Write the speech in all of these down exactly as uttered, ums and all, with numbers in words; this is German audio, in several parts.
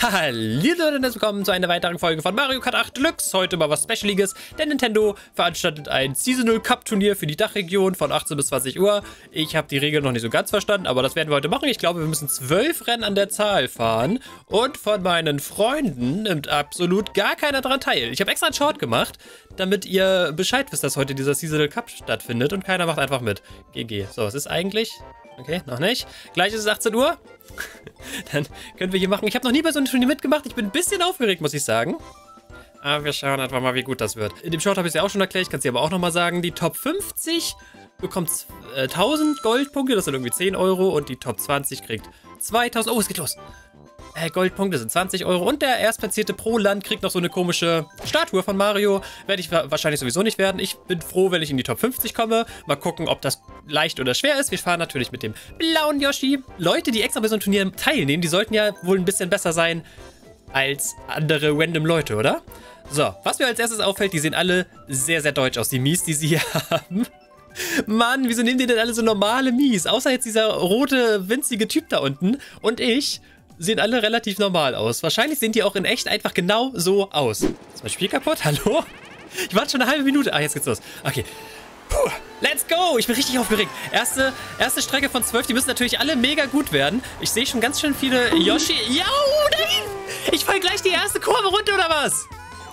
Hallo Leute und willkommen zu einer weiteren Folge von Mario Kart acht Deluxe. Heute mal was Specialiges, denn Nintendo veranstaltet ein Seasonal Cup Turnier für die Dachregion von achtzehn bis zwanzig Uhr. Ich habe die Regeln noch nicht so ganz verstanden, aber das werden wir heute machen. Ich glaube, wir müssen zwölf Rennen an der Zahl fahren und von meinen Freunden nimmt absolut gar keiner daran teil. Ich habe extra einen Short gemacht, damit ihr Bescheid wisst, dass heute dieser Seasonal Cup stattfindet und keiner macht einfach mit. G G. So, es ist eigentlich... Okay, noch nicht. Gleich ist es achtzehn Uhr. Dann können wir hier machen. Ich habe noch nie bei so einem Turnier mitgemacht. Ich bin ein bisschen aufgeregt, muss ich sagen. Aber wir schauen einfach mal, wie gut das wird. In dem Short habe ich es ja auch schon erklärt. Ich kann es dir aber auch nochmal sagen. Die Top fünfzig bekommt äh, tausend Goldpunkte. Das sind irgendwie zehn Euro. Und die Top zwanzig kriegt zweitausend. Oh, es geht los. Äh, Goldpunkte sind zwanzig Euro. Und der Erstplatzierte pro Land kriegt noch so eine komische Statue von Mario. Werde ich wahrscheinlich sowieso nicht werden. Ich bin froh, wenn ich in die Top fünfzig komme. Mal gucken, ob das leicht oder schwer ist. Wir fahren natürlich mit dem blauen Yoshi. Leute, die extra bei so einem Turnier teilnehmen, die sollten ja wohl ein bisschen besser sein als andere random Leute, oder? So, was mir als erstes auffällt, die sehen alle sehr, sehr deutsch aus. Die Mies, die sie hier haben. Mann, wieso nehmen die denn alle so normale Mies? Außer jetzt dieser rote, winzige Typ da unten. Und ich... sehen alle relativ normal aus. Wahrscheinlich sehen die auch in echt einfach genau so aus. Ist mein Spiel kaputt? Hallo? Ich warte schon eine halbe Minute. Ah, jetzt geht's los. Okay. Puh, let's go! Ich bin richtig aufgeregt. Erste, erste Strecke von zwölf. Die müssen natürlich alle mega gut werden. Ich sehe schon ganz schön viele Yoshi. Ja, nein! Ich fall gleich die erste Kurve runter, oder was?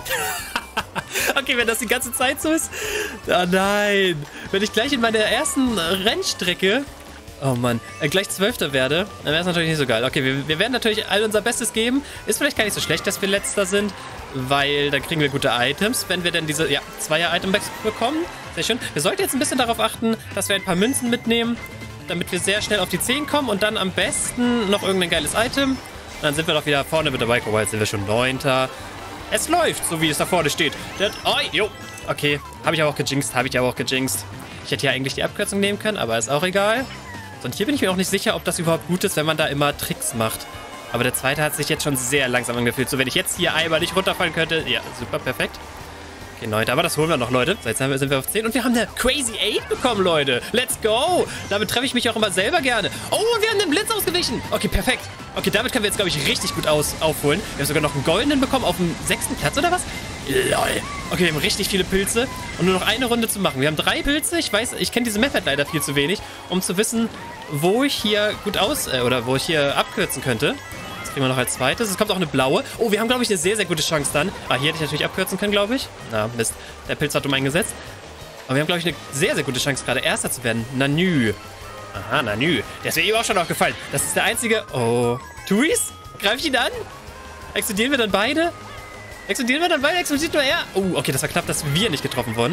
Okay, wenn das die ganze Zeit so ist. Ah, nein. Wenn ich gleich in meiner ersten Rennstrecke... Oh Mann, äh, gleich Zwölfter werde, dann wäre es natürlich nicht so geil. Okay, wir, wir werden natürlich all unser Bestes geben. Ist vielleicht gar nicht so schlecht, dass wir Letzter sind, weil dann kriegen wir gute Items, wenn wir denn diese, ja, Zweier-Item-Packs bekommen. Sehr schön. Wir sollten jetzt ein bisschen darauf achten, dass wir ein paar Münzen mitnehmen, damit wir sehr schnell auf die zehn kommen und dann am besten noch irgendein geiles Item. Und dann sind wir doch wieder vorne mit dabei. Guck mal, jetzt sind wir schon Neunter. Es läuft, so wie es da vorne steht. Das, oh, jo. Okay, habe ich aber auch gejinxt, habe ich aber auch gejinxt. Ich hätte ja eigentlich die Abkürzung nehmen können, aber ist auch egal. Und hier bin ich mir auch nicht sicher, ob das überhaupt gut ist, wenn man da immer Tricks macht. Aber der zweite hat sich jetzt schon sehr langsam angefühlt. So, wenn ich jetzt hier einmal nicht runterfallen könnte. Ja, super, perfekt. Okay, neunter. Aber das holen wir noch, Leute. So, jetzt sind wir auf zehn. Und wir haben eine Crazy acht bekommen, Leute. Let's go. Damit treffe ich mich auch immer selber gerne. Oh, und wir haben den Blitz ausgewichen. Okay, perfekt. Okay, damit können wir jetzt, glaube ich, richtig gut aus aufholen. Wir haben sogar noch einen goldenen bekommen auf dem sechsten Platz, oder was? Lol. Okay, wir haben richtig viele Pilze und nur noch eine Runde zu machen. Wir haben drei Pilze. Ich weiß, ich kenne diese Map halt leider viel zu wenig, um zu wissen, wo ich hier gut aus... Äh, oder wo ich hier abkürzen könnte. Das kriegen wir noch als zweites. Es kommt auch eine blaue. Oh, wir haben, glaube ich, eine sehr, sehr gute Chance dann. Ah, hier hätte ich natürlich abkürzen können, glaube ich. Na, Mist. Der Pilz hat um eingesetzt. Aber wir haben, glaube ich, eine sehr, sehr gute Chance, gerade Erster zu werden. Nanü. Aha, Nanü. Der ist mir eben auch schon aufgefallen. Das ist der einzige... Oh. Turis? Greif ich ihn an? Explodieren wir dann beide? Explodieren wir dann beide? Explodiert nur er? Oh, okay, das war knapp, dass wir nicht getroffen wurden.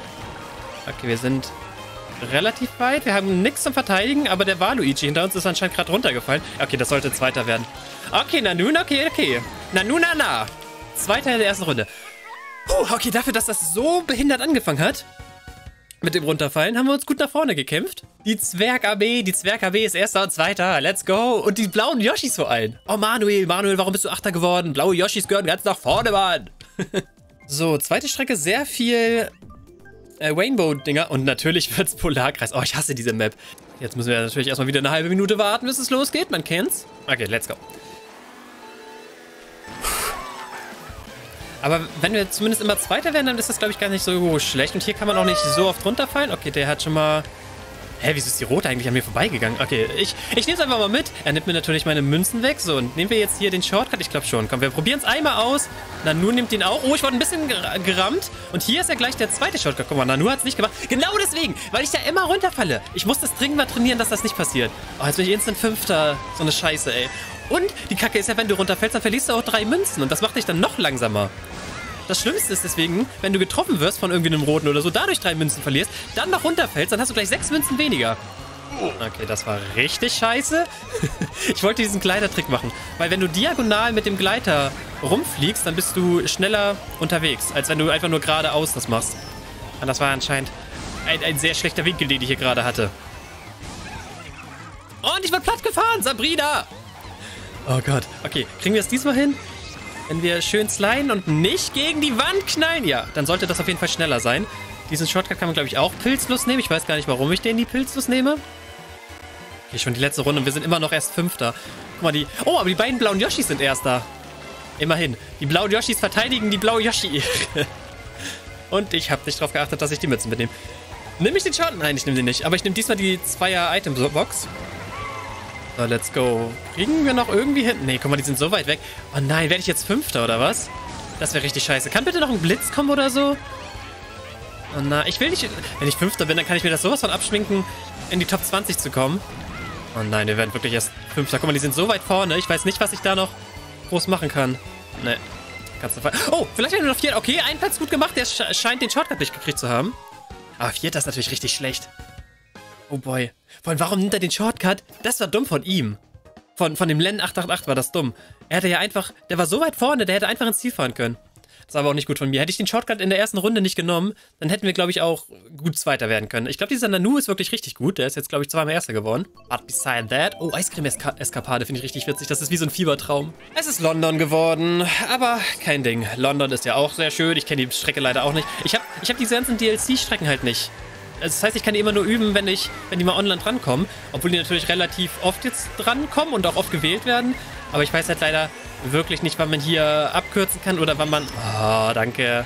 Okay, wir sind relativ weit. Wir haben nichts zum Verteidigen, aber der Waluigi hinter uns ist anscheinend gerade runtergefallen. Okay, das sollte Zweiter werden. Okay, Nanu, okay, okay. Nanu, na, na. Zweiter in der ersten Runde. Puh, okay, dafür, dass das so behindert angefangen hat, mit dem Runterfallen, haben wir uns gut nach vorne gekämpft. Die Zwerg-A B, die Zwerg-A B ist Erster und Zweiter. Let's go. Und die blauen Yoshis vor allem. Oh, Manuel, Manuel, warum bist du Achter geworden? Blaue Yoshis gehören ganz nach vorne, Mann. So, zweite Strecke, sehr viel äh, Rainbow-Dinger. Und natürlich wird's Polarkreis. Oh, ich hasse diese Map. Jetzt müssen wir natürlich erstmal wieder eine halbe Minute warten, bis es losgeht. Man kennt's. Okay, let's go. Aber wenn wir zumindest immer Zweiter werden, dann ist das, glaube ich, gar nicht so schlecht. Und hier kann man auch nicht so oft runterfallen. Okay, der hat schon mal... Hä, wieso ist die Rote eigentlich an mir vorbeigegangen? Okay, ich, ich nehme es einfach mal mit. Er nimmt mir natürlich meine Münzen weg. So, und nehmen wir jetzt hier den Shortcut? Ich glaube schon. Komm, wir probieren es einmal aus. Nanu nimmt den auch. Oh, ich wurde ein bisschen gerammt. Und hier ist ja gleich der zweite Shortcut. Guck mal, Nanu hat es nicht gemacht. Genau deswegen, weil ich da immer runterfalle. Ich muss das dringend mal trainieren, dass das nicht passiert. Oh, jetzt bin ich instant Fünfter. So eine Scheiße, ey. Und die Kacke ist ja, wenn du runterfällst, dann verlierst du auch drei Münzen. Und das macht dich dann noch langsamer. Das Schlimmste ist deswegen, wenn du getroffen wirst von irgendwie einem Roten oder so, dadurch drei Münzen verlierst, dann noch runterfällst, dann hast du gleich sechs Münzen weniger. Okay, das war richtig scheiße. Ich wollte diesen Gleitertrick machen, weil wenn du diagonal mit dem Gleiter rumfliegst, dann bist du schneller unterwegs, als wenn du einfach nur geradeaus das machst. Und das war anscheinend ein, ein sehr schlechter Winkel, den ich hier gerade hatte. Und ich wurde platt gefahren, Sabrina! Oh Gott. Okay, kriegen wir es diesmal hin? Wenn wir schön sliden und nicht gegen die Wand knallen, ja, dann sollte das auf jeden Fall schneller sein. Diesen Shortcut kann man, glaube ich, auch pilzlos nehmen. Ich weiß gar nicht, warum ich den die pilzlos nehme. Okay, schon die letzte Runde und wir sind immer noch erst Fünfter. Guck mal, die... Oh, aber die beiden blauen Yoshis sind Erster. Immerhin. Die blauen Yoshis verteidigen die blaue Yoshi. Und ich habe nicht darauf geachtet, dass ich die Mützen mitnehme. Nimm ich den Schaden? Nein, ich nehme den nicht. Aber ich nehme diesmal die Zweier-Item-Box. So, let's go. Kriegen wir noch irgendwie hin? Nee, guck mal, die sind so weit weg. Oh nein, werde ich jetzt Fünfter oder was? Das wäre richtig scheiße. Kann bitte noch ein Blitz kommen oder so? Oh nein, ich will nicht... Wenn ich Fünfter bin, dann kann ich mir das sowas von abschminken, in die Top zwanzig zu kommen. Oh nein, wir werden wirklich erst Fünfter. Guck mal, die sind so weit vorne. Ich weiß nicht, was ich da noch groß machen kann. Nee. Kannst du... Oh, vielleicht werden wir noch Vierter. Okay, einen Platz gut gemacht. Der scheint den Shortcut nicht gekriegt zu haben. Aber Vierter ist natürlich richtig schlecht. Oh boy. Vor allem, warum nimmt er den Shortcut? Das war dumm von ihm. Von, von dem Len acht acht acht war das dumm. Er hätte ja einfach... Der war so weit vorne, der hätte einfach ins Ziel fahren können. Das war aber auch nicht gut von mir. Hätte ich den Shortcut in der ersten Runde nicht genommen, dann hätten wir, glaube ich, auch gut Zweiter werden können. Ich glaube, dieser Nanu ist wirklich richtig gut. Der ist jetzt, glaube ich, zweimal Erster geworden. But beside that... Oh, Eiscreme-Eskapade finde ich richtig witzig. Das ist wie so ein Fiebertraum. Es ist London geworden, aber kein Ding. London ist ja auch sehr schön. Ich kenne die Strecke leider auch nicht. Ich habe ich hab diese ganzen D L C-Strecken halt nicht. Das heißt, ich kann die immer nur üben, wenn, ich, wenn die mal online drankommen. Obwohl die natürlich relativ oft jetzt drankommen und auch oft gewählt werden. Aber ich weiß halt leider wirklich nicht, wann man hier abkürzen kann oder wann man... Oh, danke.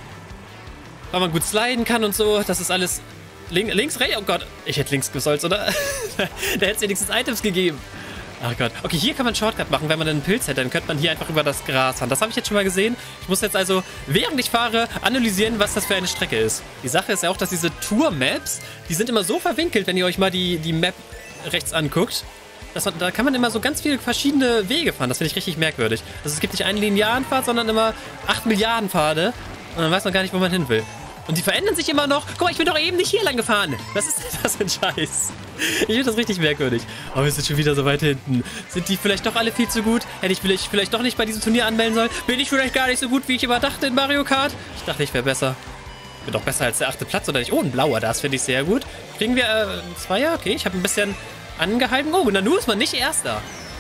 Wann man gut sliden kann und so. Das ist alles... Link, links, rechts... Oh Gott, ich hätte links gesollt, oder? Da hätte es wenigstens Items gegeben. Ach Gott. Okay, hier kann man einen Shortcut machen. Wenn man einen Pilz hätte, dann könnte man hier einfach über das Gras fahren. Das habe ich jetzt schon mal gesehen. Ich muss jetzt also, während ich fahre, analysieren, was das für eine Strecke ist. Die Sache ist ja auch, dass diese Tour-Maps, die sind immer so verwinkelt, wenn ihr euch mal die, die Map rechts anguckt. Das, da kann man immer so ganz viele verschiedene Wege fahren. Das finde ich richtig merkwürdig. Also es gibt nicht einen linearen Pfad, sondern immer acht Milliarden Pfade. Und dann weiß man gar nicht, wo man hin will. Und die verändern sich immer noch. Guck mal, ich bin doch eben nicht hier lang gefahren. Was ist denn das für ein Scheiß? Ich finde das richtig merkwürdig. Oh, wir sind schon wieder so weit hinten. Sind die vielleicht doch alle viel zu gut? Hätte ich vielleicht, vielleicht doch nicht bei diesem Turnier anmelden sollen? Bin ich vielleicht gar nicht so gut, wie ich immer dachte in Mario Kart? Ich dachte, ich wäre besser. Ich bin doch besser als der achte Platz, oder nicht? Oh, ein blauer, das finde ich sehr gut. Kriegen wir äh, einen Zweier? Okay, ich habe ein bisschen angehalten. Oh, und Nanu ist man nicht Erster.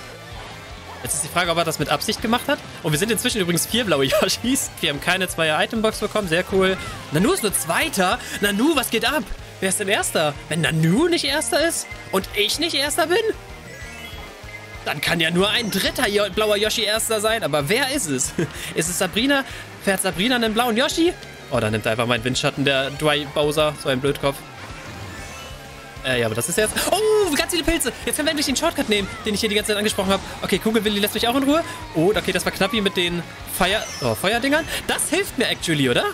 Jetzt ist die Frage, ob er das mit Absicht gemacht hat. Und wir sind inzwischen übrigens vier blaue Yoshis. Wir haben keine Zweier-Item-Box bekommen. Sehr cool. Nanu ist nur Zweiter. Nanu, was geht ab? Wer ist denn Erster? Wenn Nanu nicht Erster ist und ich nicht Erster bin, dann kann ja nur ein dritter jo blauer Yoshi Erster sein. Aber wer ist es? Ist es Sabrina? Fährt Sabrina einen blauen Yoshi? Oh, dann nimmt er einfach meinen Windschatten, der Dry Bowser. So ein Blödkopf. Äh, ja, aber das ist jetzt... Oh, ganz viele Pilze. Jetzt können wir endlich den Shortcut nehmen, den ich hier die ganze Zeit angesprochen habe. Okay, Kugelwilli lässt mich auch in Ruhe. Oh, okay, das war knappi mit den Feuer... Oh, Feuerdingern. Das hilft mir actually, oder?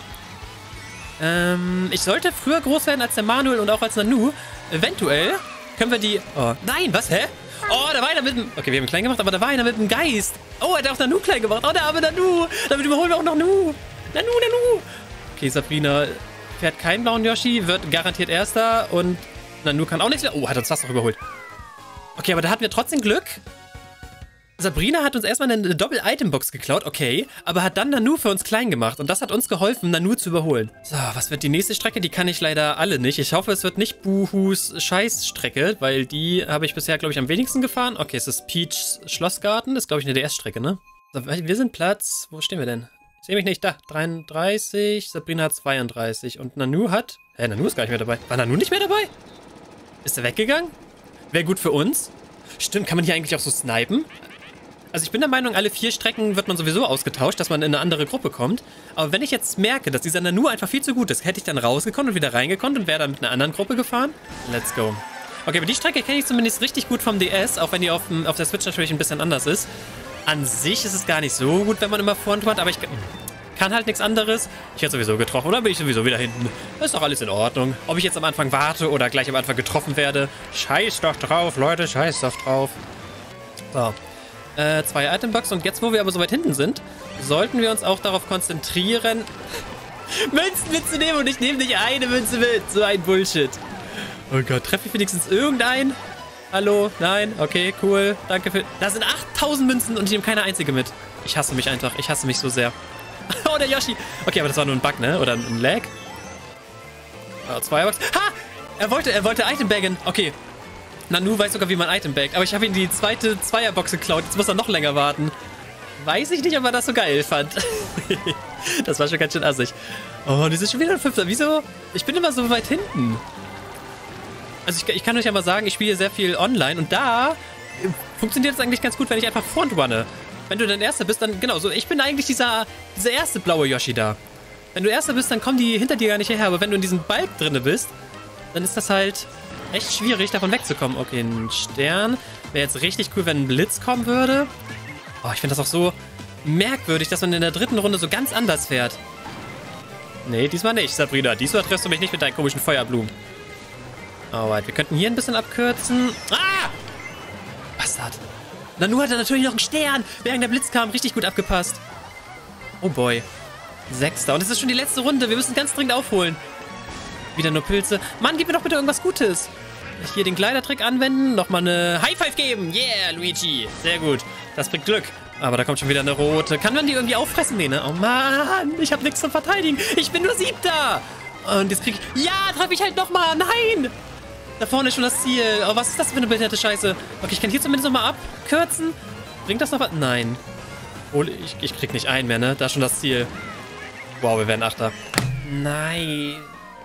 Ähm, ich sollte früher groß werden als der Manuel und auch als Nanu. Eventuell können wir die... Oh, nein, was? Hä? Oh, da war einer mit dem... Okay, wir haben ihn klein gemacht, aber da war einer mit dem Geist. Oh, er hat auch Nanu klein gemacht. Oh, der arme Nanu. Damit überholen wir auch noch Nanu. Nanu, Nanu. Okay, Sabrina fährt keinen blauen Yoshi, wird garantiert Erster und... Nanu kann auch nichts mehr. Oh, hat uns das noch überholt. Okay, aber da hatten wir trotzdem Glück. Sabrina hat uns erstmal eine Doppel-Item-Box geklaut, okay. Aber hat dann Nanu für uns klein gemacht. Und das hat uns geholfen, Nanu zu überholen. So, was wird die nächste Strecke? Die kann ich leider alle nicht. Ich hoffe, es wird nicht Buhus Scheißstrecke, weil die habe ich bisher, glaube ich, am wenigsten gefahren. Okay, es ist Peach's Schlossgarten. Das ist, glaube ich, eine D S-Strecke, ne? So, wir sind Platz... Wo stehen wir denn? Ich sehe mich nicht. Da. dreiunddreißig. Sabrina hat zweiunddreißig. Und Nanu hat... Hä, Nanu ist gar nicht mehr dabei. War Nanu nicht mehr dabei? Ist er weggegangen? Wäre gut für uns. Stimmt, kann man hier eigentlich auch so snipen? Also ich bin der Meinung, alle vier Strecken wird man sowieso ausgetauscht, dass man in eine andere Gruppe kommt. Aber wenn ich jetzt merke, dass dieser Nanu einfach viel zu gut ist, hätte ich dann rausgekonnt und wieder reingekonnt und wäre dann mit einer anderen Gruppe gefahren. Let's go. Okay, aber die Strecke kenne ich zumindest richtig gut vom D S, auch wenn die auf, auf der Switch natürlich ein bisschen anders ist. An sich ist es gar nicht so gut, wenn man immer vorn hat, aber ich... Kann halt nichts anderes. Ich hätte sowieso getroffen, oder bin ich sowieso wieder hinten? Das ist doch alles in Ordnung. Ob ich jetzt am Anfang warte oder gleich am Anfang getroffen werde. Scheiß doch drauf, Leute, scheiß doch drauf. So. Äh, zwei Itembox. Und jetzt, wo wir aber so weit hinten sind, sollten wir uns auch darauf konzentrieren, Münzen mitzunehmen. Und ich nehme nicht eine Münze mit. So ein Bullshit. Oh Gott, treffe ich wenigstens irgendeinen? Hallo? Nein? Okay, cool. Danke für... Da sind achttausend Münzen und ich nehme keine einzige mit. Ich hasse mich einfach. Ich hasse mich so sehr. Oh, der Yoshi. Okay, aber das war nur ein Bug, ne? Oder ein Lag. Oh, zwei Bugs. Ha! Er wollte, er wollte Item baggen. Okay. Nanu weiß sogar, wie man Item baggt. Aber ich habe ihm die zweite Zweierbox geklaut. Jetzt muss er noch länger warten. Weiß ich nicht, ob er das so geil fand. Das war schon ganz schön assig. Oh, die sind schon wieder ein Fünfter. Wieso? Ich bin immer so weit hinten. Also ich, ich kann euch ja mal sagen, ich spiele sehr viel online. Und da funktioniert es eigentlich ganz gut, wenn ich einfach frontrunne. wenn du dann Erster bist, dann, genau, so, ich bin eigentlich dieser, dieser erste blaue Yoshi da. Wenn du Erster bist, dann kommen die hinter dir gar nicht her. Aber wenn du in diesem Balk drinne bist, dann ist das halt echt schwierig, davon wegzukommen. Okay, ein Stern. Wäre jetzt richtig cool, wenn ein Blitz kommen würde. Oh, ich finde das auch so merkwürdig, dass man in der dritten Runde so ganz anders fährt. Nee, diesmal nicht, Sabrina. Diesmal triffst du mich nicht mit deinen komischen Feuerblumen. Alright, wir könnten hier ein bisschen abkürzen. Ah! Bastard. Nanu hatte natürlich noch einen Stern. Während der Blitz kam, richtig gut abgepasst. Oh boy. Sechster. Und es ist schon die letzte Runde. Wir müssen ganz dringend aufholen. Wieder nur Pilze. Mann, gib mir doch bitte irgendwas Gutes. Hier den Kleidertrick anwenden. Nochmal eine High Five geben. Yeah, Luigi. Sehr gut. Das bringt Glück. Aber da kommt schon wieder eine rote. Kann man die irgendwie auffressen? Nee, ne? Oh Mann. Ich habe nichts zum Verteidigen. Ich bin nur Siebter. Und jetzt krieg ich... Ja, treffe ich halt nochmal. Nein. Da vorne ist schon das Ziel. Oh, was ist das für eine behinderte Scheiße? Okay, ich kann hier zumindest nochmal abkürzen. Bringt das noch was? Nein. Oh, ich, ich krieg nicht ein mehr, ne? Da ist schon das Ziel. Wow, wir werden Achter. Nein.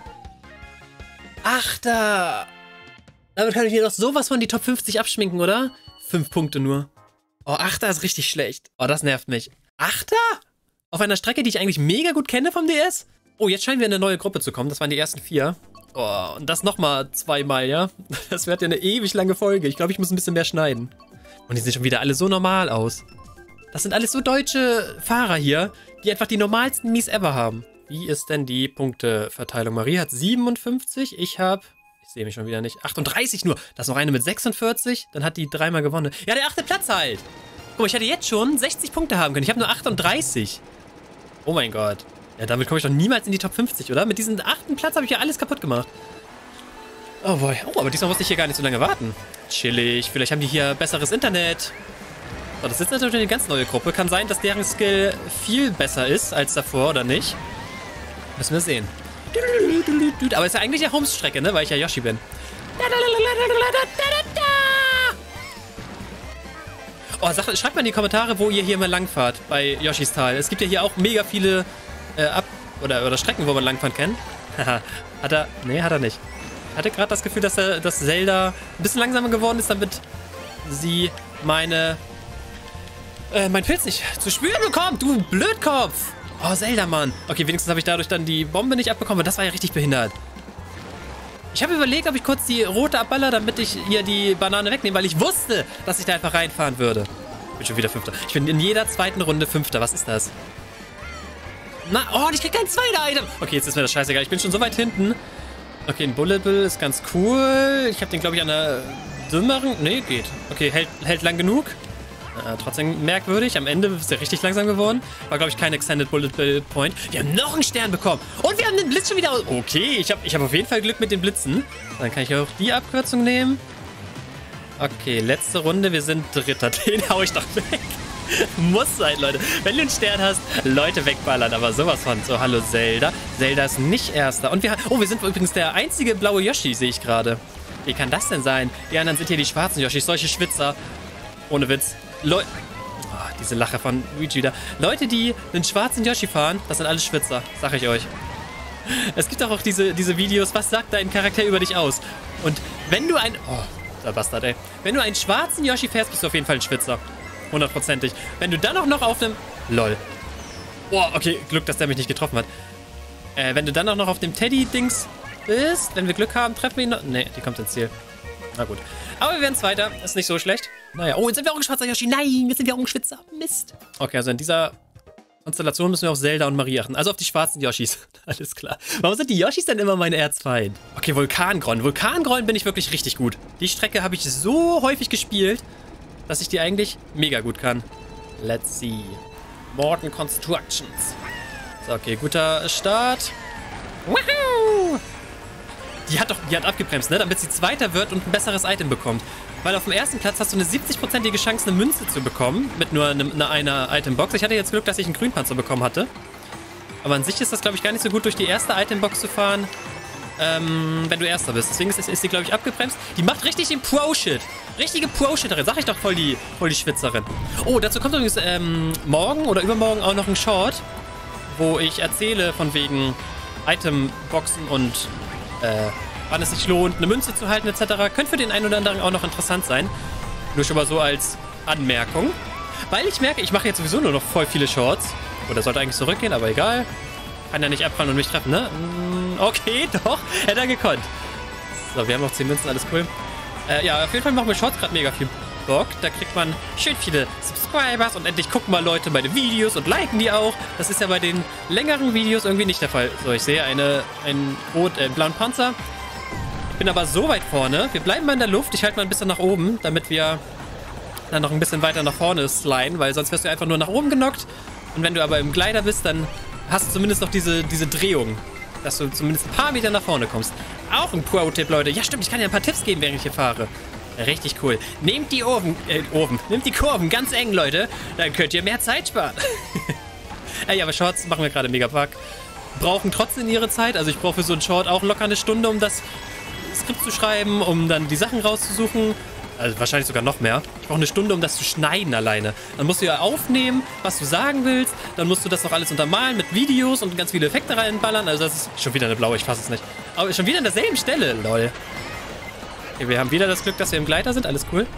Achter. Damit kann ich hier doch sowas von die Top fünfzig abschminken, oder? Fünf Punkte nur. Oh, Achter ist richtig schlecht. Oh, das nervt mich. Achter? Auf einer Strecke, die ich eigentlich mega gut kenne vom D S? Oh, jetzt scheinen wir in eine neue Gruppe zu kommen. Das waren die ersten vier. Oh, und das nochmal zweimal, ja? Das wird ja eine ewig lange Folge. Ich glaube, ich muss ein bisschen mehr schneiden. Und die sehen schon wieder alle so normal aus. Das sind alles so deutsche Fahrer hier, die einfach die normalsten Mies ever haben. Wie ist denn die Punkteverteilung? Marie hat siebenundfünfzig, ich habe... Ich sehe mich schon wieder nicht. achtunddreißig nur. Da ist noch eine mit sechsundvierzig. Dann hat die dreimal gewonnen. Ja, der achte Platz halt. Guck mal, ich hätte jetzt schon sechzig Punkte haben können. Ich habe nur achtunddreißig. Oh mein Gott. Ja, damit komme ich doch niemals in die Top fünfzig, oder? Mit diesem achten Platz habe ich ja alles kaputt gemacht. Oh boy. Oh, aber diesmal musste ich hier gar nicht so lange warten. Chillig. Vielleicht haben die hier besseres Internet. So, das ist natürlich eine ganz neue Gruppe. Kann sein, dass deren Skill viel besser ist als davor, oder nicht? Müssen wir sehen. Aber ist ja eigentlich eine Homes-Strecke, ne? Weil ich ja Yoshi bin. Oh, sagt, schreibt mal in die Kommentare, wo ihr hier mal langfahrt bei Yoshis Tal. Es gibt ja hier auch mega viele äh, Ab- oder, oder Strecken, wo man langfahren kann. Haha. Hat er... Nee, hat er nicht. Ich hatte gerade das Gefühl, dass, er, dass Zelda ein bisschen langsamer geworden ist, damit sie meine... Äh, mein Pilz nicht zu spüren bekommt, du Blödkopf! Oh, Zelda, Mann. Okay, wenigstens habe ich dadurch dann die Bombe nicht abbekommen, aber das war ja richtig behindert. Ich habe überlegt, ob ich kurz die rote abballer, damit ich ihr die Banane wegnehme, weil ich wusste, dass ich da einfach reinfahren würde. Ich bin schon wieder Fünfter. Ich bin in jeder zweiten Runde Fünfter. Was ist das? Na, oh, ich krieg kein zweiter Item. Okay, jetzt ist mir das scheißegal. Ich bin schon so weit hinten. Okay, ein Bullet Bill ist ganz cool. Ich habe den, glaube ich, an der dümmeren... Nee, geht. Okay, hält, hält lang genug. Äh, trotzdem merkwürdig. Am Ende ist er richtig langsam geworden. War, glaube ich, kein Extended Bullet Bill Point. Wir haben noch einen Stern bekommen. Und wir haben den Blitz schon wieder aus... Okay, ich habe ich hab auf jeden Fall Glück mit den Blitzen. Dann kann ich auch die Abkürzung nehmen. Okay, letzte Runde. Wir sind Dritter. Den hau ich doch weg. Muss sein, Leute. Wenn du einen Stern hast, Leute wegballern. Aber sowas von. So, hallo Zelda. Zelda ist nicht Erster. Und wir haben... Oh, wir sind übrigens der einzige blaue Yoshi, sehe ich gerade. Wie kann das denn sein? Die anderen sind hier die schwarzen Yoshis. Solche Schwitzer. Ohne Witz. Leute... Oh, diese Lache von Luigi wieder. Leute, die einen schwarzen Yoshi fahren, das sind alles Schwitzer. Sag ich euch. Es gibt auch, auch diese, diese Videos, was sagt dein Charakter über dich aus? Und wenn du ein... Oh, der Bastard, ey. Wenn du einen schwarzen Yoshi fährst, bist du auf jeden Fall ein Schwitzer. Hundertprozentig. Wenn du dann auch noch auf dem... Lol. Boah, okay, Glück, dass der mich nicht getroffen hat. Äh, wenn du dann auch noch auf dem Teddy-Dings bist, wenn wir Glück haben, treffen wir ihn noch... Nee, die kommt ins Ziel. Na gut. Aber wir werden Zweiter. Ist nicht so schlecht. Naja. Oh, jetzt sind wir auch ein schwarzer Yoshi. Nein, jetzt sind wir auch ein Schwitzer. Mist. Okay, also in dieser Konstellation müssen wir auf Zelda und Marie achten. Also auf die schwarzen Yoshis. Alles klar. Warum sind die Yoshis denn immer mein Erzfeind? Okay, Vulkangron. Vulkangron bin ich wirklich richtig gut. Die Strecke habe ich so häufig gespielt, dass ich die eigentlich mega gut kann. Let's see. Morton Constructions. So, okay, guter Start. Woohoo! Die hat doch, die hat abgebremst, ne? Damit sie Zweiter wird und ein besseres Item bekommt. Weil auf dem ersten Platz hast du eine siebzig-prozentige Chance, eine Münze zu bekommen. Mit nur eine, eine, einer Itembox. Ich hatte jetzt Glück, dass ich einen Grünpanzer bekommen hatte. Aber an sich ist das, glaube ich, gar nicht so gut, durch die erste Itembox zu fahren, ähm, wenn du Erster bist. Deswegen ist, ist die, glaube ich, abgebremst. Die macht richtig den Pro-Shit. Richtige Pro-Shitterin. Sag ich doch, voll die, voll die Schwitzerin. Oh, dazu kommt übrigens ähm, morgen oder übermorgen auch noch ein Short, wo ich erzähle von wegen Itemboxen und äh, wann es sich lohnt, eine Münze zu halten et cetera. Könnte für den einen oder anderen auch noch interessant sein. Nur schon mal so als Anmerkung. weil ich merke, ich mache jetzt sowieso nur noch voll viele Shorts. Oder sollte eigentlich zurückgehen, aber egal. Kann ja nicht abfallen und mich treffen, ne? Okay, doch. Hätte er gekonnt. So, wir haben noch zehn Münzen, alles cool. Äh, ja, auf jeden Fall machen wir Shorts gerade mega viel Bock. Da kriegt man schön viele Subscribers und endlich gucken mal Leute meine Videos und liken die auch. Das ist ja bei den längeren Videos irgendwie nicht der Fall. So, ich sehe eine, einen rot, äh, blauen Panzer. Ich bin aber so weit vorne. Wir bleiben mal in der Luft. Ich halte mal ein bisschen nach oben, damit wir dann noch ein bisschen weiter nach vorne sliden, weil sonst wirst du einfach nur nach oben genockt. Und wenn du aber im Gleiter bist, dann hast du zumindest noch diese, diese Drehung, dass du zumindest ein paar Meter nach vorne kommst. Auch ein Pro-Tipp, Leute. Ja, stimmt, ich kann dir ein paar Tipps geben, während ich hier fahre. Richtig cool. Nehmt die Ofen, äh, Ofen, nehmt die Kurven ganz eng, Leute. Dann könnt ihr mehr Zeit sparen. Ey, aber Shorts machen wir gerade mega Bug. Brauchen trotzdem ihre Zeit. Also ich brauche für so einen Short auch locker eine Stunde, um das Skript zu schreiben, um dann die Sachen rauszusuchen. Also wahrscheinlich sogar noch mehr. Ich brauche eine Stunde, um das zu schneiden alleine. Dann musst du ja aufnehmen, was du sagen willst. Dann musst du das noch alles untermalen mit Videos und ganz viele Effekte reinballern. Also das ist schon wieder eine blaue, ich fasse es nicht. Aber schon wieder an derselben Stelle, lol. Okay, wir haben wieder das Glück, dass wir im Gleiter sind. Alles cool.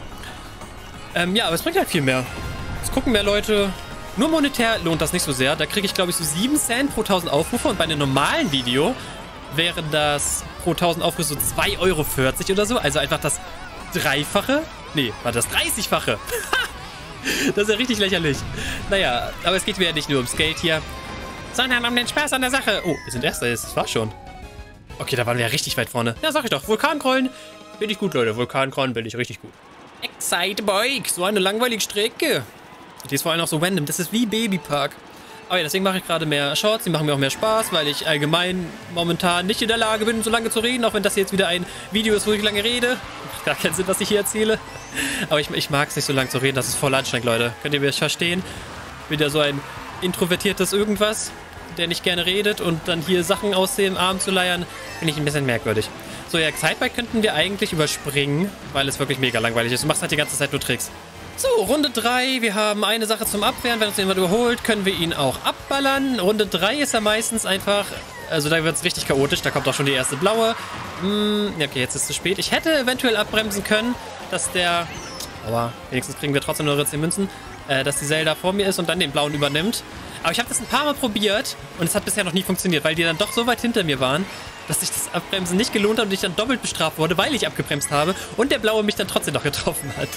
Ähm, ja, aber es bringt halt viel mehr. Es gucken mehr Leute. Nur monetär lohnt das nicht so sehr. Da kriege ich, glaube ich, so sieben Cent pro tausend Aufrufe. Und bei einem normalen Video wäre das pro tausend Aufrufe so zwei Euro vierzig oder so. Also einfach das Dreifache? Nee, war das dreißigfache. Das ist ja richtig lächerlich. Naja, aber es geht mir ja nicht nur ums Geld hier, sondern um den Spaß an der Sache. Oh, wir sind Erster, das war schon. Okay, da waren wir ja richtig weit vorne. Ja, sag ich doch. Vulkankrollen bin ich gut, Leute. Vulkankrollen bin ich richtig gut. Excite Bike. So eine langweilige Strecke. Die ist vor allem auch so random. Das ist wie Babypark. Aber ja, deswegen mache ich gerade mehr Shorts. Die machen mir auch mehr Spaß, weil ich allgemein momentan nicht in der Lage bin, so lange zu reden. Auch wenn das jetzt wieder ein Video ist, wo ich lange rede. Macht gar keinen Sinn, was ich hier erzähle. Aber ich, ich mag es nicht so lange zu reden. Das ist voll anstrengend, Leute. Könnt ihr mir verstehen? Wieder so ein introvertiertes Irgendwas, der nicht gerne redet und dann hier Sachen aus dem Arm zu leiern, finde ich ein bisschen merkwürdig. So, ja, Excitebike könnten wir eigentlich überspringen, weil es wirklich mega langweilig ist. Du machst halt die ganze Zeit nur Tricks. So, Runde drei. Wir haben eine Sache zum Abwehren. Wenn uns jemand überholt, können wir ihn auch abballern. Runde drei ist ja meistens einfach... Also da wird es richtig chaotisch. Da kommt auch schon die erste blaue. Hm, okay, jetzt ist es zu spät. Ich hätte eventuell abbremsen können, dass der... Aber wenigstens kriegen wir trotzdem nur zehn Münzen. Äh, dass die Zelda vor mir ist und dann den blauen übernimmt. Aber ich habe das ein paar Mal probiert und es hat bisher noch nie funktioniert, weil die dann doch so weit hinter mir waren, dass sich das Abbremsen nicht gelohnt hat und ich dann doppelt bestraft wurde, weil ich abgebremst habe und der Blaue mich dann trotzdem noch getroffen hat.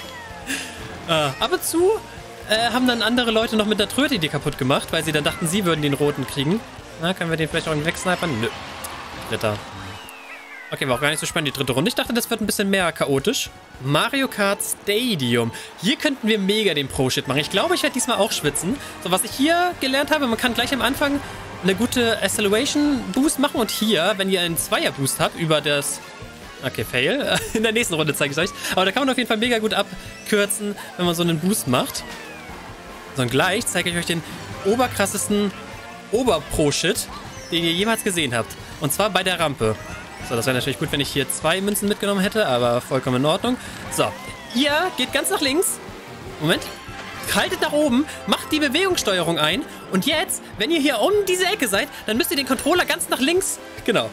Äh, ab und zu äh, haben dann andere Leute noch mit der Tröte die kaputt gemacht, weil sie dann dachten, sie würden den roten kriegen. Na, können wir den vielleicht auch wegsnipern? Nö. Dritter. Okay, war auch gar nicht so spannend, die dritte Runde. Ich dachte, das wird ein bisschen mehr chaotisch. Mario Kart Stadium. Hier könnten wir mega den Pro-Shit machen. Ich glaube, ich werde diesmal auch schwitzen. So, was ich hier gelernt habe, man kann gleich am Anfang eine gute Acceleration-Boost machen. Und hier, wenn ihr einen Zweier-Boost habt über das... Okay, Fail. In der nächsten Runde zeige ich euch. Aber da kann man auf jeden Fall mega gut abkürzen, wenn man so einen Boost macht. So, und gleich zeige ich euch den oberkrassesten Ober-Pro-Shit, den ihr jemals gesehen habt. Und zwar bei der Rampe. So, das wäre natürlich gut, wenn ich hier zwei Münzen mitgenommen hätte, aber vollkommen in Ordnung. So, ihr geht ganz nach links. Moment. Haltet nach oben, macht die Bewegungssteuerung ein. Und jetzt, wenn ihr hier um diese Ecke seid, dann müsst ihr den Controller ganz nach links, genau,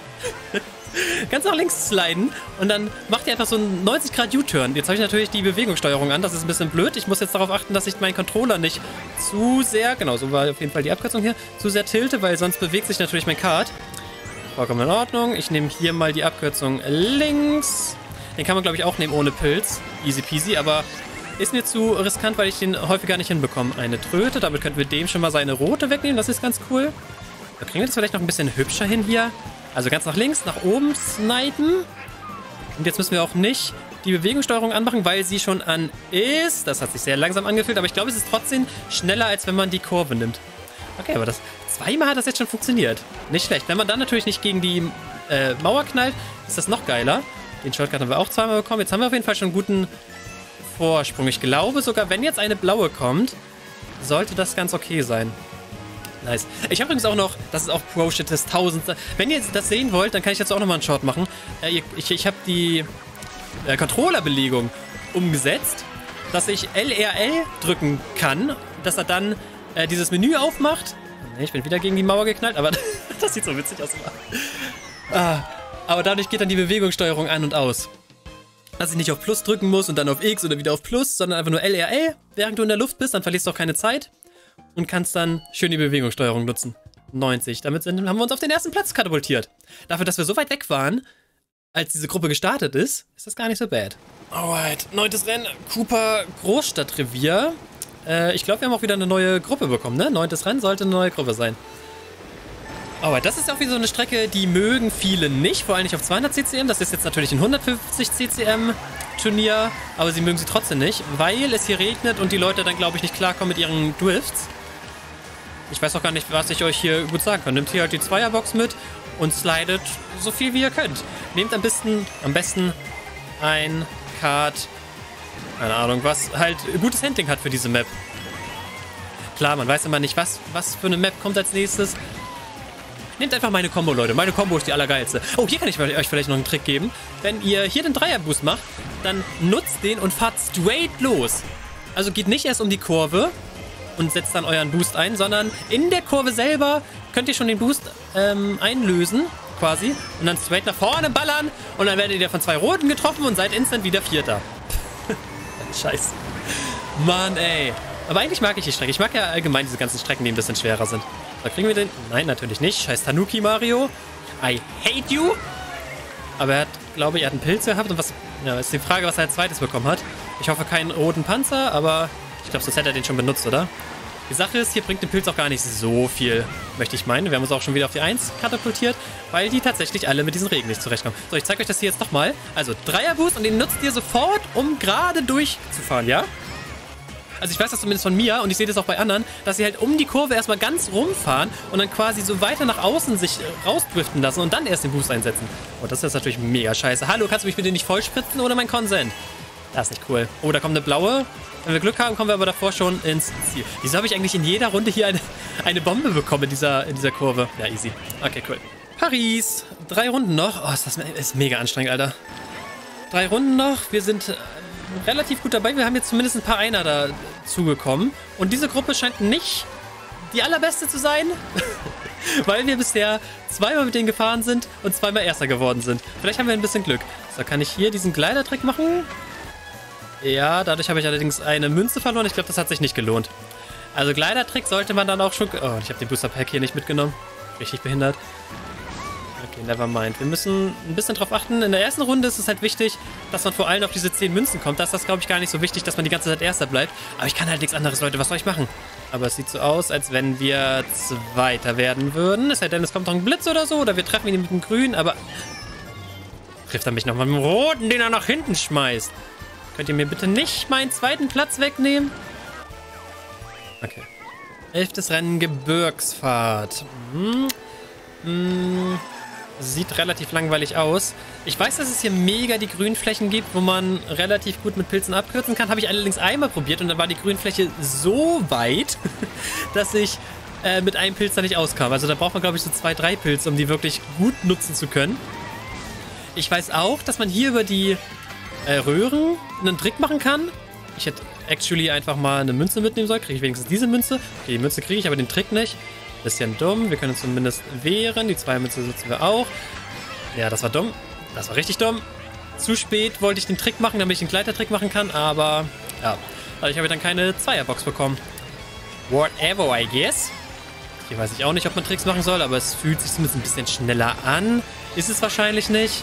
ganz nach links sliden. Und dann macht ihr einfach so einen neunzig Grad U-Turn. Jetzt habe ich natürlich die Bewegungssteuerung an, das ist ein bisschen blöd. Ich muss jetzt darauf achten, dass ich meinen Controller nicht zu sehr, genau, so war auf jeden Fall die Abkürzung hier, zu sehr tilte, weil sonst bewegt sich natürlich mein Kart. Vollkommen in Ordnung. Ich nehme hier mal die Abkürzung links. Den kann man, glaube ich, auch nehmen ohne Pilz. Easy peasy, aber ist mir zu riskant, weil ich den häufig gar nicht hinbekomme. Eine Tröte, damit könnten wir dem schon mal seine rote wegnehmen. Das ist ganz cool. Da kriegen wir das vielleicht noch ein bisschen hübscher hin hier. Also ganz nach links, nach oben snipen. Und jetzt müssen wir auch nicht die Bewegungssteuerung anmachen, weil sie schon an ist. Das hat sich sehr langsam angefühlt, aber ich glaube, es ist trotzdem schneller, als wenn man die Kurve nimmt. Okay, aber das zweimal hat das jetzt schon funktioniert. Nicht schlecht. Wenn man dann natürlich nicht gegen die äh, Mauer knallt, ist das noch geiler. Den Shortcut haben wir auch zweimal bekommen. Jetzt haben wir auf jeden Fall schon einen guten Vorsprung. Ich glaube sogar, wenn jetzt eine blaue kommt, sollte das ganz okay sein. Nice. Ich habe übrigens auch noch, das ist auch Pro-Shit des tausend. Wenn ihr jetzt das sehen wollt, dann kann ich jetzt auch nochmal einen Short machen. Äh, ich ich habe die äh, Controller-Belegung umgesetzt, dass ich L R L drücken kann, dass er dann äh, dieses Menü aufmacht. Ich bin wieder gegen die Mauer geknallt, aber das sieht so witzig aus. Ah, aber dadurch geht dann die Bewegungssteuerung an und aus. dass ich nicht auf Plus drücken muss und dann auf X oder wieder auf Plus, sondern einfach nur L R L, während du in der Luft bist. Dann verlierst du auch keine Zeit und kannst dann schön die Bewegungssteuerung nutzen. neunzig. Damit sind, haben wir uns auf den ersten Platz katapultiert. Dafür, dass wir so weit weg waren, als diese Gruppe gestartet ist, ist das gar nicht so bad. Alright, neuntes Rennen, Cooper Großstadtrevier. Äh, ich glaube, wir haben auch wieder eine neue Gruppe bekommen, ne? Neuntes Rennen sollte eine neue Gruppe sein. Aber das ist auch wieder so eine Strecke, die mögen viele nicht, vor allem nicht auf zweihundert C C M. Das ist jetzt natürlich ein hundertfünfzig C C M Turnier, aber sie mögen sie trotzdem nicht, weil es hier regnet und die Leute dann, glaube ich, nicht klarkommen mit ihren Drifts. Ich weiß auch gar nicht, was ich euch hier gut sagen kann. Nehmt hier halt die Zweierbox mit und slidet so viel wie ihr könnt. Nehmt am besten, am besten ein Kart, keine Ahnung, was halt gutes Handling hat für diese Map. Klar, man weiß immer nicht, was, was für eine Map kommt als nächstes. Nehmt einfach meine Combo, Leute. Meine Combo ist die allergeilste. Oh, hier kann ich euch vielleicht noch einen Trick geben. Wenn ihr hier den Dreierboost macht, dann nutzt den und fahrt straight los. Also geht nicht erst um die Kurve und setzt dann euren Boost ein, sondern in der Kurve selber könnt ihr schon den Boost ähm, einlösen, quasi. Und dann straight nach vorne ballern und dann werdet ihr von zwei Roten getroffen und seid instant wieder Vierter. Scheiße. Mann, ey. Aber eigentlich mag ich die Strecke. Ich mag ja allgemein diese ganzen Strecken, die ein bisschen schwerer sind. Da kriegen wir den... Nein, natürlich nicht. Scheiß Tanuki Mario. I hate you. Aber er hat, glaube ich, er hat einen Pilz gehabt. Und was... Ja, ist die Frage, was er als zweites bekommen hat. Ich hoffe, keinen roten Panzer, aber ich glaube, sonst hätte er den schon benutzt, oder? Die Sache ist, hier bringt der Pilz auch gar nicht so viel, möchte ich meinen. Wir haben uns auch schon wieder auf die eins katapultiert, weil die tatsächlich alle mit diesen Regen nicht zurechtkommen. So, ich zeige euch das hier jetzt nochmal. Also, Dreierboost und den nutzt ihr sofort, um gerade durchzufahren, ja? Also ich weiß das zumindest von mir und ich sehe das auch bei anderen, dass sie halt um die Kurve erstmal ganz rumfahren und dann quasi so weiter nach außen sich rausdriften lassen und dann erst den Boost einsetzen. Oh, das ist natürlich mega scheiße. Hallo, kannst du mich bitte nicht vollspritzen ohne mein Consent? Das ist nicht cool. Oh, da kommt eine blaue. Wenn wir Glück haben, kommen wir aber davor schon ins Ziel. Wieso habe ich eigentlich in jeder Runde hier eine, eine Bombe bekommen in dieser, in dieser Kurve? Ja, easy. Okay, cool. Paris. Drei Runden noch. Oh, ist das ist mega anstrengend, Alter. Drei Runden noch. Wir sind relativ gut dabei. Wir haben jetzt zumindest ein paar Einer dazugekommen. Und diese Gruppe scheint nicht die allerbeste zu sein, weil wir bisher zweimal mit denen gefahren sind und zweimal Erster geworden sind. Vielleicht haben wir ein bisschen Glück. So, kann ich hier diesen Glider-Trick machen? Ja, dadurch habe ich allerdings eine Münze verloren. Ich glaube, das hat sich nicht gelohnt. Also Glider-Trick sollte man dann auch schon... Oh, ich habe den Booster-Pack hier nicht mitgenommen. Richtig behindert. Okay, never mind. Wir müssen ein bisschen drauf achten. In der ersten Runde ist es halt wichtig, dass man vor allem auf diese zehn Münzen kommt. Da ist das, glaube ich, gar nicht so wichtig, dass man die ganze Zeit Erster bleibt. Aber ich kann halt nichts anderes, Leute. Was soll ich machen? Aber es sieht so aus, als wenn wir Zweiter werden würden. Es sei denn, es kommt noch ein Blitz oder so. Oder wir treffen ihn mit dem Grün. Aber trifft er mich nochmal mit dem Roten, den er nach hinten schmeißt. Könnt ihr mir bitte nicht meinen zweiten Platz wegnehmen? Okay. Elftes Rennen, Gebirgsfahrt. Mhm. Mhm. Sieht relativ langweilig aus. Ich weiß, dass es hier mega die Grünflächen gibt, wo man relativ gut mit Pilzen abkürzen kann. Habe ich allerdings einmal probiert und dann war die Grünfläche so weit, dass ich äh, mit einem Pilz da nicht auskam. Also da braucht man, glaube ich, so zwei, drei Pilze, um die wirklich gut nutzen zu können. Ich weiß auch, dass man hier über die äh, Röhren einen Trick machen kann. Ich hätte actually einfach mal eine Münze mitnehmen sollen. Kriege ich wenigstens diese Münze? Okay, die Münze kriege ich, aber den Trick nicht. Bisschen dumm. Wir können uns zumindest wehren. Die zwei Münze nutzen wir auch. Ja, das war dumm. Das war richtig dumm. Zu spät wollte ich den Trick machen, damit ich den Gleitertrick machen kann, aber ja. Also ich habe dann keine Zweierbox bekommen. Whatever, I guess. Hier weiß ich auch nicht, ob man Tricks machen soll, aber es fühlt sich zumindest ein bisschen schneller an. Ist es wahrscheinlich nicht.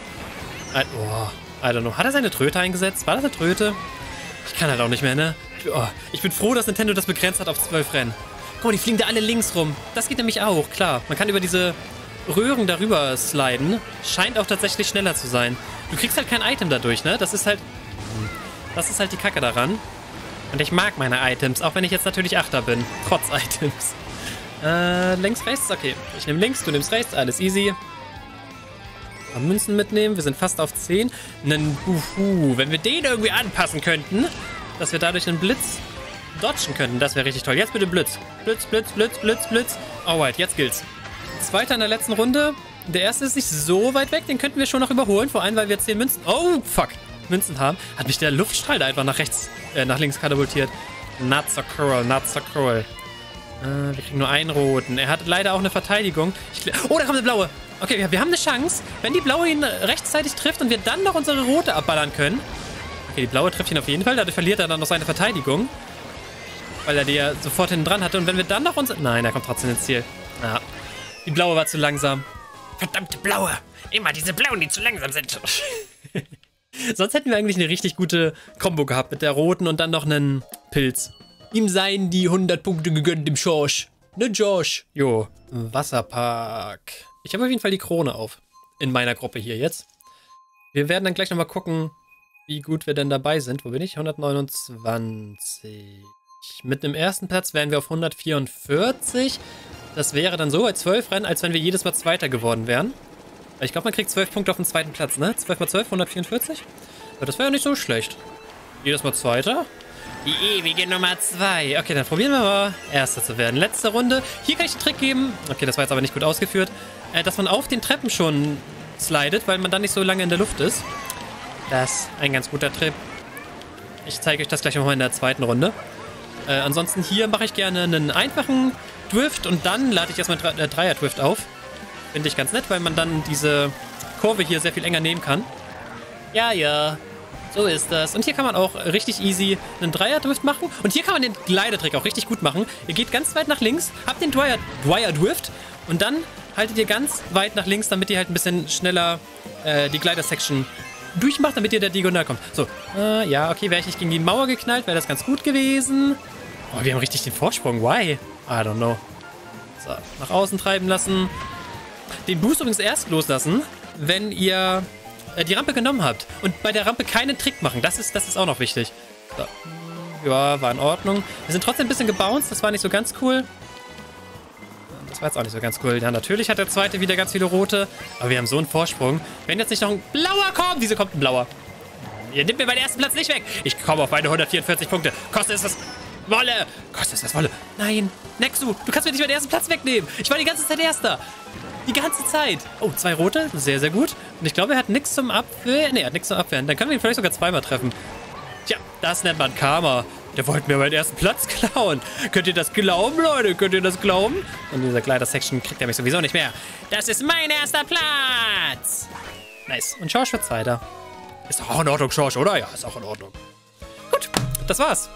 Oh, I don't know. Hat er seine Tröte eingesetzt? War das eine Tröte? Ich kann halt auch nicht mehr, ne? Oh, ich bin froh, dass Nintendo das begrenzt hat auf zwölf Rennen. Guck mal, die fliegen da alle links rum. Das geht nämlich auch, klar. Man kann über diese Röhren darüber sliden. Scheint auch tatsächlich schneller zu sein. Du kriegst halt kein Item dadurch, ne? Das ist halt... Das ist halt die Kacke daran. Und ich mag meine Items, auch wenn ich jetzt natürlich Achter bin. Trotz Items. Äh, links, rechts? Okay. Ich nehme links, du nimmst rechts. Alles easy. Mal Münzen mitnehmen. Wir sind fast auf zehn. Einen Buhu. Wenn wir den irgendwie anpassen könnten, dass wir dadurch einen Blitz dodgen könnten, das wäre richtig toll. Jetzt bitte Blitz. Blitz, Blitz, Blitz, Blitz, Blitz. Alright, jetzt gilt's. Zweiter in der letzten Runde. Der erste ist nicht so weit weg. Den könnten wir schon noch überholen. Vor allem, weil wir zehn Münzen... Oh, fuck. Münzen haben. Hat mich der Luftstrahl da einfach nach rechts, äh, nach links katapultiert. Not so cool, not so cool. Äh, wir kriegen nur einen roten. Er hat leider auch eine Verteidigung. Ich, oh, da kommt eine blaue. Okay, wir, wir haben eine Chance, wenn die blaue ihn rechtzeitig trifft und wir dann noch unsere rote abballern können. Okay, die blaue trifft ihn auf jeden Fall. Dadurch verliert er dann noch seine Verteidigung. Weil er die ja sofort hinten dran hatte. Und wenn wir dann noch uns... Nein, er kommt trotzdem ins Ziel. Ja. Die blaue war zu langsam. Verdammte Blaue. Immer diese Blauen, die zu langsam sind. Sonst hätten wir eigentlich eine richtig gute Kombo gehabt mit der roten und dann noch einen Pilz. Ihm seien die hundert Punkte gegönnt, dem Josh. Ne, Josh? Jo. Wasserpark. Ich habe auf jeden Fall die Krone auf. In meiner Gruppe hier jetzt. Wir werden dann gleich nochmal gucken, wie gut wir denn dabei sind. Wo bin ich? hundertneunundzwanzig. Mit dem ersten Platz wären wir auf hundertvierundvierzig. Das wäre dann so bei zwölf Rennen, als wenn wir jedes Mal Zweiter geworden wären. Ich glaube, man kriegt zwölf Punkte auf dem zweiten Platz, ne? zwölf mal zwölf, hundertvierundvierzig? Aber das wäre ja nicht so schlecht. Jedes Mal Zweiter. Die ewige Nummer zwei. Okay, dann probieren wir mal, Erster zu werden. Letzte Runde. Hier kann ich den Trick geben. Okay, das war jetzt aber nicht gut ausgeführt. Äh, dass man auf den Treppen schon slidet, weil man dann nicht so lange in der Luft ist. Das ist ein ganz guter Trip. Ich zeige euch das gleich nochmal in der zweiten Runde. Äh, ansonsten hier mache ich gerne einen einfachen Drift und dann lade ich erstmal einen Dreier-Drift auf. Finde ich ganz nett, weil man dann diese Kurve hier sehr viel enger nehmen kann. Ja, ja. So ist das. Und hier kann man auch richtig easy einen Dreier-Drift machen. Und hier kann man den Glider-Trick auch richtig gut machen. Ihr geht ganz weit nach links, habt den Dreier-Drift und dann haltet ihr ganz weit nach links, damit ihr halt ein bisschen schneller äh, die Glider-Section durchmacht, damit ihr der diagonal kommt. So, äh, ja, okay, wäre ich nicht gegen die Mauer geknallt, wäre das ganz gut gewesen. Oh, wir haben richtig den Vorsprung. Why? I don't know. So, nach außen treiben lassen. Den Boost übrigens erst loslassen, wenn ihr äh, die Rampe genommen habt. Und bei der Rampe keinen Trick machen. Das ist, das ist auch noch wichtig. So. Ja, war in Ordnung. Wir sind trotzdem ein bisschen gebounced. Das war nicht so ganz cool. Das war jetzt auch nicht so ganz cool. Ja, natürlich hat der zweite wieder ganz viele rote. Aber wir haben so einen Vorsprung. Wenn jetzt nicht noch ein blauer kommt. Wieso kommt ein blauer? Ihr nehmt mir meinen ersten Platz nicht weg. Ich komme auf meine hundertvierundvierzig Punkte. Kostet es das Wolle. Kostet es das Wolle. Nein. Nexu, du kannst mir nicht meinen ersten Platz wegnehmen. Ich war die ganze Zeit Erster. Die ganze Zeit. Oh, zwei rote. Sehr, sehr gut. Und ich glaube, er hat nichts zum Abwehren. Ne, er hat nichts zum Abwehren. Dann können wir ihn vielleicht sogar zweimal treffen. Tja, das nennt man Karma. Der wollte mir meinen ersten Platz klauen. Könnt ihr das glauben, Leute? Könnt ihr das glauben? Und in dieser Kleider-Section kriegt er mich sowieso nicht mehr. Das ist mein erster Platz. Nice. Und Schorsch wird Zweiter. Ist doch auch in Ordnung, Schorsch, oder? Ja, ist auch in Ordnung. Gut, das war's.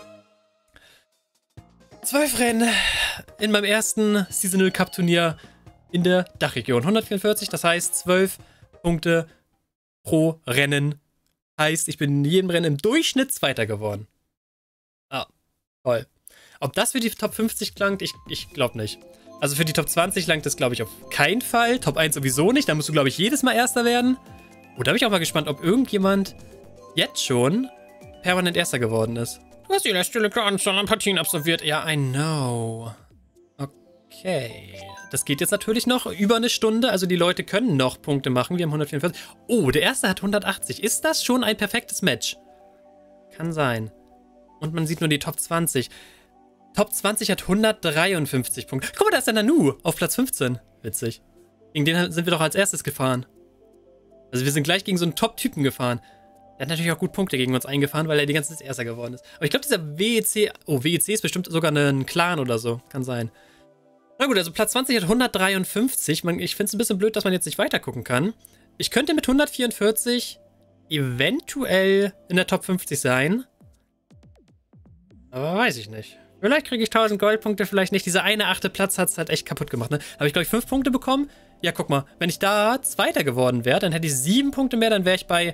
Zwölf Rennen in meinem ersten Seasonal Cup Turnier in der Dachregion. hundertvierundvierzig, das heißt zwölf Punkte pro Rennen. Heißt, ich bin in jedem Rennen im Durchschnitt Zweiter geworden. Ah, toll. Ob das für die Top fünfzig langt, ich, ich glaube nicht. Also für die Top zwanzig langt das, glaube ich, auf keinen Fall. Top eins sowieso nicht. Da musst du, glaube ich, jedes Mal Erster werden. Oh, da bin ich auch mal gespannt, ob irgendjemand jetzt schon permanent Erster geworden ist. Du hast die letzte Anzahl an Partien absolviert. Ja, I know. Okay. Das geht jetzt natürlich noch über eine Stunde. Also die Leute können noch Punkte machen. Wir haben hundertvierundvierzig. Oh, der erste hat hundertachtzig. Ist das schon ein perfektes Match? Kann sein. Und man sieht nur die Top zwanzig. Top zwanzig hat hundertdreiundfünfzig Punkte. Guck mal, da ist der Nanu auf Platz fünfzehn. Witzig. Gegen den sind wir doch als erstes gefahren. Also wir sind gleich gegen so einen Top-Typen gefahren. Der hat natürlich auch gut Punkte gegen uns eingefahren, weil er die ganze Zeit Erster geworden ist. Aber ich glaube, dieser W E C... Oh, W E C ist bestimmt sogar ein Clan oder so. Kann sein. Na gut, also Platz zwanzig hat hundertdreiundfünfzig. Man, ich finde es ein bisschen blöd, dass man jetzt nicht weiter gucken kann. Ich könnte mit hundertvierundvierzig eventuell in der Top fünfzig sein. Aber weiß ich nicht. Vielleicht kriege ich tausend Goldpunkte, vielleicht nicht. Dieser eine achte Platz hat es halt echt kaputt gemacht, ne? Habe ich, glaube ich, fünf Punkte bekommen? Ja, guck mal. Wenn ich da Zweiter geworden wäre, dann hätte ich sieben Punkte mehr, dann wäre ich bei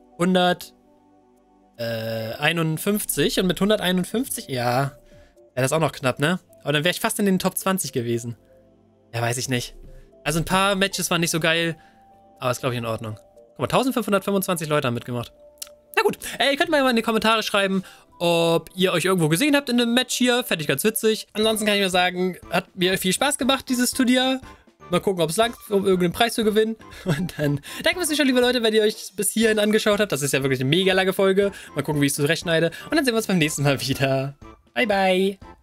hunderteinundfünfzig. Und mit hunderteinundfünfzig, ja, wäre das auch noch knapp, ne? Aber dann wäre ich fast in den Top zwanzig gewesen. Ja, weiß ich nicht. Also ein paar Matches waren nicht so geil, aber ist, glaube ich, in Ordnung. Guck mal, eintausendfünfhundertfünfundzwanzig Leute haben mitgemacht. Na gut, ey, ihr könnt mal in die Kommentare schreiben, ob ihr euch irgendwo gesehen habt in einem Match hier. Fände ich ganz witzig. Ansonsten kann ich nur sagen, hat mir viel Spaß gemacht, dieses Turnier. Mal gucken, ob es langt, um irgendeinen Preis zu gewinnen. Und dann danke fürs Zuschauen, liebe Leute, wenn ihr euch bis hierhin angeschaut habt. Das ist ja wirklich eine mega lange Folge. Mal gucken, wie ich es zurechtschneide. Und dann sehen wir uns beim nächsten Mal wieder. Bye, bye.